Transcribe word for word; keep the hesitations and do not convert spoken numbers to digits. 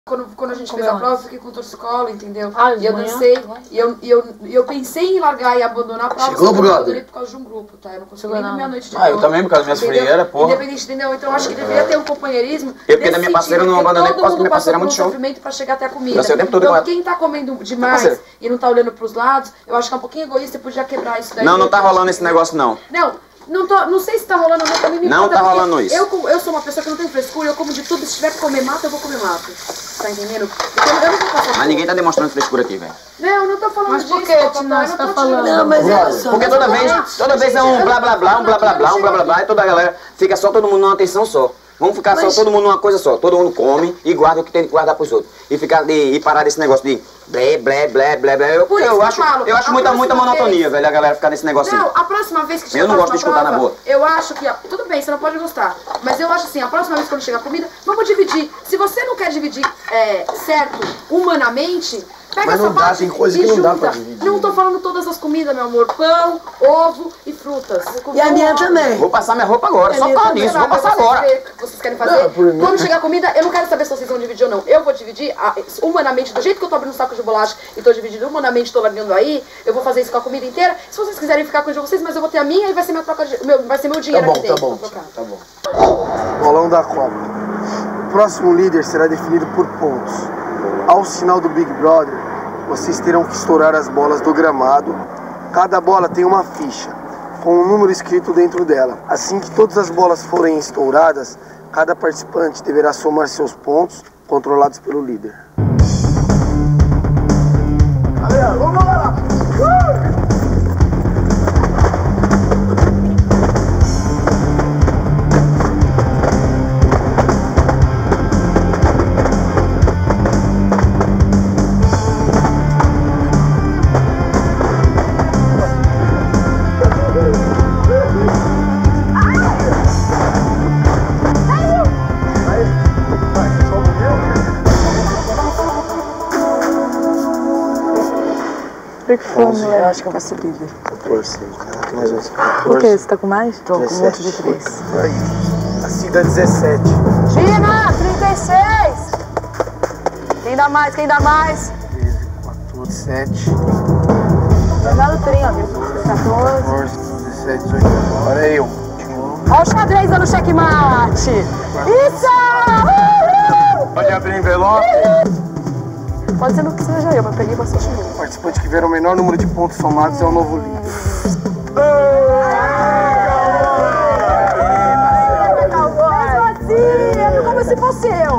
Quando, quando a gente Como fez é? a prova, eu fiquei com torcicolo, entendeu? Ah, e eu manhã? dancei, e eu, e, eu, e eu pensei em largar e abandonar a prova, Chegou, só que eu brother? abandonei por causa de um grupo, tá? Eu não consegui nem dormir a noite de Ah, eu boa, também, por causa das minhas entendeu? frieiras, porra. Independente, entendeu? Então eu acho que deveria ter um companheirismo. Eu, porque da minha parceira, eu não abandonei por causa que minha parceira é muito show. Sofrimento pra chegar até a comida. Eu sei o tempo todo com Então ela. quem tá comendo demais e não tá olhando pros lados, eu acho que é um pouquinho egoísta e podia quebrar isso daí. Não, não tá rolando esse negócio, não. Não. Não, tô, não sei se tá rolando ou não, também me Não importa, tá porque rolando isso. Eu, eu sou uma pessoa que não tem frescura, eu como de tudo, se tiver que comer mato, eu vou comer mato. Tá entendendo? Então, eu não vou passar. Mas ninguém tá demonstrando frescura aqui, velho. Não, eu não tô falando Mas disso. por que, Tina, você tá falando? Não, mas é Porque toda vez, toda vez é um blá blá blá, um blá blá blá, um blá blá blá, e toda a galera fica só todo mundo numa atenção só. Vamos ficar Mas... só todo mundo numa coisa só. Todo mundo come e guarda o que tem que guardar pros outros. E ficar de, e parar desse negócio de blé, blé, blé, blé, blé. Eu, eu, eu acho, falo, eu acho muita, muita monotonia, vez... velho, a galera ficar nesse negócio. Não, a próxima vez que chegar eu não gosto de escutar prova, na boa. Eu acho que, tudo bem, você não pode gostar, mas eu acho assim, a próxima vez quando chegar a comida, vamos dividir. Se você não quer dividir é, certo, humanamente, pega mas essa não dá, parte tem coisa e que não junta. dá pra dividir. Não tô falando todas as comidas, meu amor. Pão, ovo e frutas. E a minha também. Vou passar minha roupa agora, só por causa disso, vou passar agora. Ver o que vocês querem fazer. Não, por mim. Quando chegar a comida, eu não quero saber se vocês vão dividir ou não. Eu vou dividir a, humanamente, do jeito que eu tô abrindo um saco de bolacha e tô dividindo humanamente, tô largando aí, eu vou fazer isso com a comida inteira. Se vocês quiserem ficar com o de vocês, mas eu vou ter a minha e vai ser, minha troca de, meu, vai ser meu dinheiro Tá bom, aqui dentro. tá bom, vou trocar. tá bom. Bolão da Copa. O próximo líder será definido por pontos. Ao sinal do Big Brother, vocês terão que estourar as bolas do gramado. Cada bola tem uma ficha, com um número escrito dentro dela. Assim que todas as bolas forem estouradas, cada participante deverá somar seus pontos, controlados pelo líder. Galera, vamos lá! Uh! Que fome, Eu acho que eu vou ser líder. quatorze, caraca, mais uns quatorze. Por quê? Você tá com mais? Tô com um monte de dezessete. três. Aí, a Cida dezessete. Gina, trinta e seis! Quem dá mais? Quem dá mais? treze, quatorze, sete, Já no trem, ó, viu? quatorze. quatorze, dezessete, dezoito. Agora é eu. Ó o xadrez dando checkmate! Isso! Uhul! Pode abrir envelope. Pode ser no que seja eu, mas peguei bastante O mesmo. participante que tiver o menor número de pontos somados é o novo líder. Mesmo assim, é como se fosse eu.